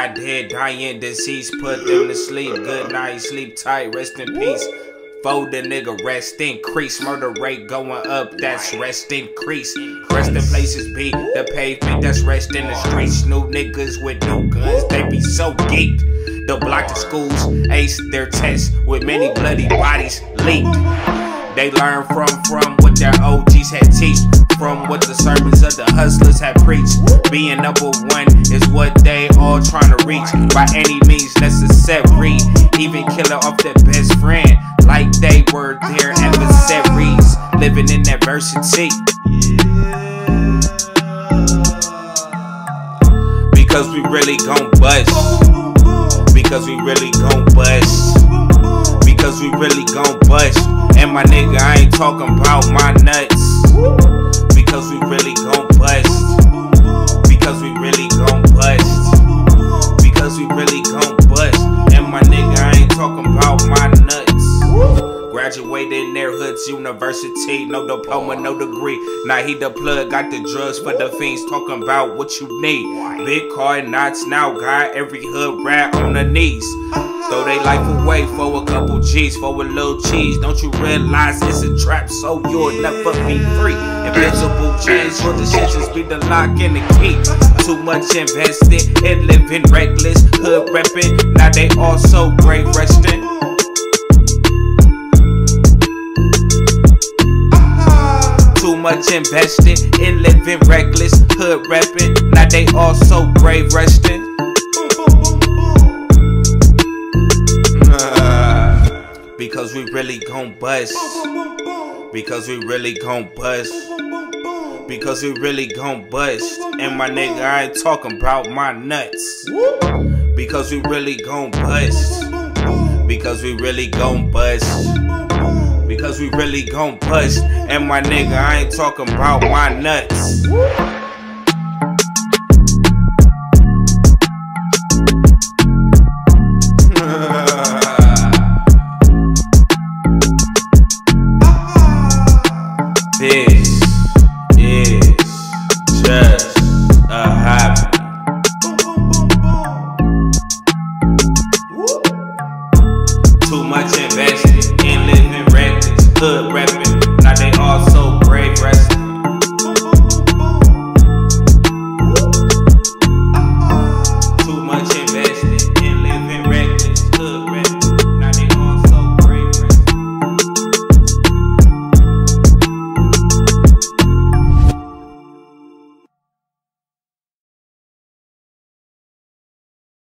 Not dead, dying, deceased, put them to sleep. Good night, sleep tight, rest in peace. For the nigga, rest increase. Murder rate going up, that's rest increase. Rest in places be the pavement, that's rest in the streets. New niggas with new guns, they be so geeked. The block of schools ace their tests with many bloody bodies leaked. They learn from what their OGs had teach, from what the sermons of the hustlers had preached. Being number one is what they all trying to reach by any means necessary. Even killing off their best friend like they were their adversaries, living in adversity. Because we really gon' bust. Because we really gon' bust. Because we really gon' bust. And my nigga, I ain't talking about my nuts. Because we really gon' bust. Because we really gon' bust. Because we really gon' bust. And my nigga, I ain't talking about my nuts. Graduated in their hoods, university, no diploma, no degree. Now he the plug, got the drugs for the fiends, talking about what you need. Big car knots, now got every hood rat on the knees. Throw they life away for a couple G's, for a little cheese. Don't you realize it's a trap, so you'll never be free. Invisible chains for the shit, just be the lock and the key. Too much invested in living reckless, hood reppin', now they all so great resting. Too much invested in living reckless, hood reppin', now they all so grave resting. Because we really gon' bust. Because we really gon' bust. Because we really gon' bust. And my nigga, I ain't talking about my nuts. Because we really gon' bust. Because we really gon' bust. Because we really gon' bust. And my nigga, I ain't talking about my nuts. This is just a hobby. Too much invested in living reckless, hood reppin', now they all so brave resting.